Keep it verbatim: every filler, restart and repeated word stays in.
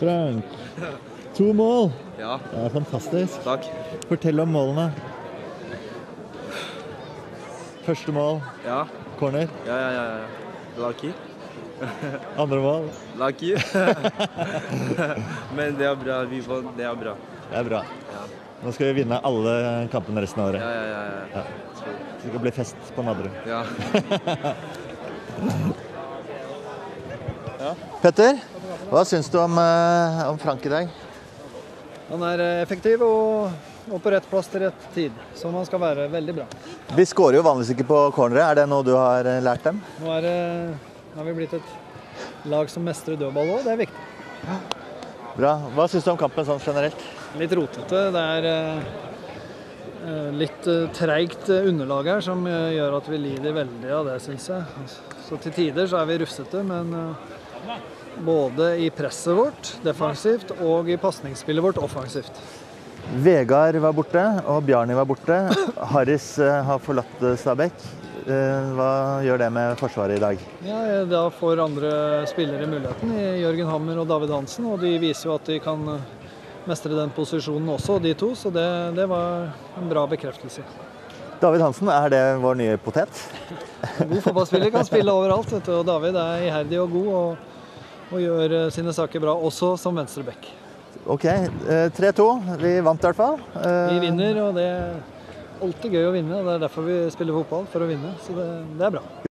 Frank, to mål. Ja. Det er fantastisk. Takk. Fortell om målene. Første mål, Ja. corner. Ja, ja, ja. ja. Lucky. Andre mål. Lucky. Men det er bra. Vi får, det er bra. Det er bra. Ja. Nå skal vi vinne alle kampene resten av året. Ja, ja, ja. ja. Ja. Det skal bli fest på Nadderud. Ja. Ja. Petter, hva syns du om, eh, om Frank i dag? Han er effektiv og, og på rett plass til rett tid, som han skal være. Veldig bra. Vi skårer jo vanligvis ikke på cornere. Er det noe du har eh, lært dem? Nå er det, nå har vi blitt et lag som mestrer dødball også, det er viktig. Bra. Hva syns du om kampen sånn generelt? Litt rotete. Det er eh, litt eh, treigt underlag her som eh, gjør at vi lider veldig av det, synes jeg. Så til tider så er vi rufsete, men eh, både i presset vårt defensivt og i pasningsspillet vårt offensivt. Vegard var borte, og Bjarni var borte. Harris eh, har forlatt Stabæk. Eh, hva gjør det med forsvaret i dag? Ja, da får andre spillere muligheten, Jørgen Hammer og David Hansen, og de viser jo at de kan mestre den posisjonen også, de to, så det, det var en bra bekreftelse. David Hansen, er det vår nye potet? En god fotballspiller kan spille overalt, vet du, og David er iherdig og god, og, og gjør sine saker bra, også som venstrebekk. Ok, tre to. Vi vant i hvert fall. Vi vinner, og det er alltid gøy å vinne, og det er derfor vi spiller fotball, for å vinne, så det, det er bra.